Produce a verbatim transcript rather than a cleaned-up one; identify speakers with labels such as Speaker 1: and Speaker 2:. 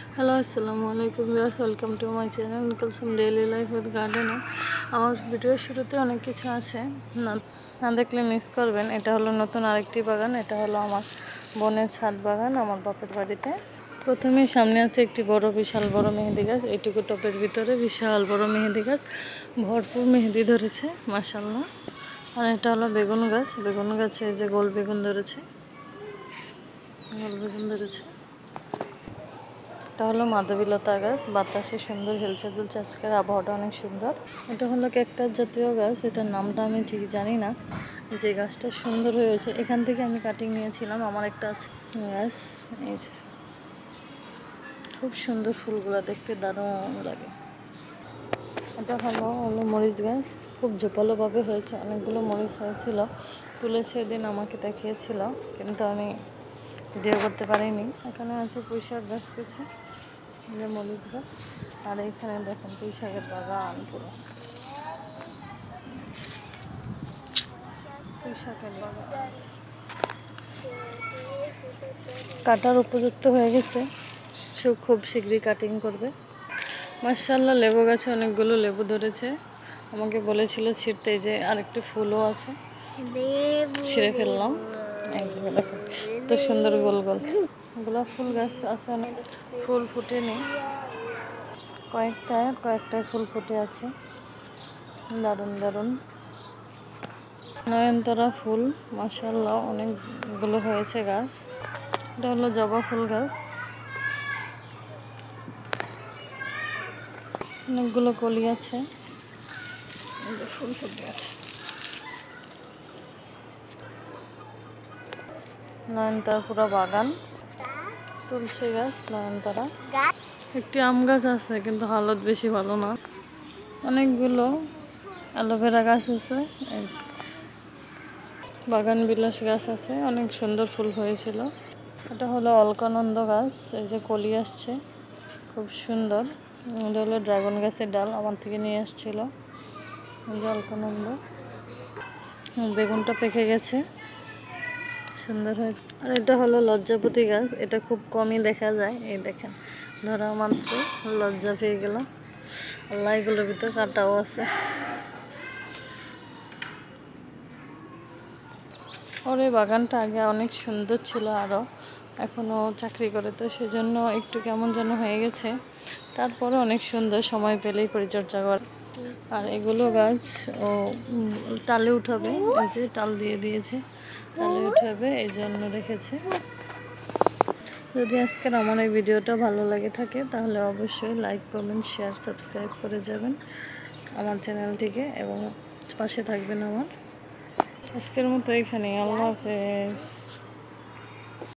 Speaker 1: Hello আসসালামু আলাইকুম viewers, welcome to my channel Kulsum daily life with গার্ডেনে। আমার ভিডিওর শুরুতে অনেক কিছু আছে, না না দেখলে মিস করবেন। এটা হলো নতুন আরেকটি বাগান। এটা হলো আমার বোনের ছাদ বাগান আমার বাপের বাড়িতে। প্রথমেই সামনে আছে একটি বড় বিশাল বড় মেহেদি গাছ। এইটুকু টপের ভিতরে বিশাল বড় মেহেদি গাছ, ভরপুর মেহেদি ধরেছে মাশাআল্লাহ। আর এটা হলো বেগুন গাছ। বেগুন গাছে যে গোল বেগুন ধরেছে, গোল বেগুন ধরেছে। এটা হলো মাধবীলতা গাছ, বাতাসে সুন্দর হেলছে দুলছে, আজকের আবহাওয়াটা অনেক সুন্দর। এটা হলো ক্যাকটাস জাতীয় গাছ, এটার নামটা আমি ঠিক জানি না। যে গাছটা সুন্দর হয়েছে, এখান থেকে আমি কাটিং নিয়েছিলাম। আমার একটা আছে গাছ, এই যে খুব সুন্দর, ফুলগুলো দেখতে দারুণ লাগে। এটা হলো হলো মরিচ গাছ, খুব ঝোপালোভাবে হয়েছে, অনেকগুলো মরিচ হয়েছিল, তুলেছে দিন আমাকে দেখিয়েছিল, কিন্তু আমি ভিডিও করতে পারিনি। এখানে আছে পুঁই শাক গাছ কিছু, যে মরিচ গাছ। আর এখানে দেখেন পুঁই শাকের বাগান, পুরো পুঁই শাকের বাগান। কাটার উপযুক্ত হয়ে গেছে, খুব শীঘ্রই কাটিং করবে। মাশাআল্লাহ, লেবু গাছে অনেকগুলো লেবু ধরেছে। আমাকে বলেছিল ছিঁড়তে, যে আরেকটু ফুলও আছে, ছিঁড়ে ফেললাম। এই যে দেখেন তো সুন্দর গোল গোল গোলাপ ফুল গাছ আছে, অনেক ফুল ফুটেনি, কয়েকটা কয়েকটা ফুল ফুটে আছে, দারুণ দারুণ নয়নতারা ফুল মাশাআল্লাহ, অনেকগুলো হয়েছে গাছ। এটা হলো জবা ফুল গাছ, অনেকগুলো কলি আছে, ফুল ফুটে আছে। নয়নতারা পুরো বাগান, তুলসী গাছ, নয়নতারা। একটি আম গাছ আছে, কিন্তু হালত বেশি ভালো না। অনেকগুলো অ্যালোভেরা গাছ আছে, বাগান বিলাস গাছ আছে, অনেক সুন্দর ফুল হয়েছিল। এটা হলো অলকানন্দ গাছ, এই যে কলি আসছে, খুব সুন্দর। এটা হলো ড্রাগন গাছের ডাল, আমার থেকে নিয়ে আসছিল, যে অলকানন্দ। বেগুনটা পেকে গেছে, সুন্দর হয়। আর এটা হলো লজ্জাপতি গাছ, এটা খুব কমই দেখা যায়। এই দেখেন, ধরা মাত্র লজ্জা পেয়ে গেল। আল্লাহ, এগুলোর ভিতরে কাটাও আছে। ওর এই বাগানটা আগে অনেক সুন্দর ছিল, আরও এখনও চাকরি করে, তো সেজন্য একটু কেমন যেন হয়ে গেছে। তারপরে অনেক সুন্দর, সময় পেলেই পরিচর্যা করে। আর এগুলো গাছ ও টালে উঠাবে, এই যে টাল দিয়ে দিয়েছে, টালে উঠাবে, এই জন্য রেখেছে। যদি আজকের আমার এই ভিডিওটা ভালো লাগে থাকে, তাহলে অবশ্যই লাইক, কমেন্ট, শেয়ার, সাবস্ক্রাইব করে যাবেন আমার চ্যানেলটিকে, এবং পাশে থাকবেন আমার। আজকের মতো এখানে, আল্লাহ হাফেজ।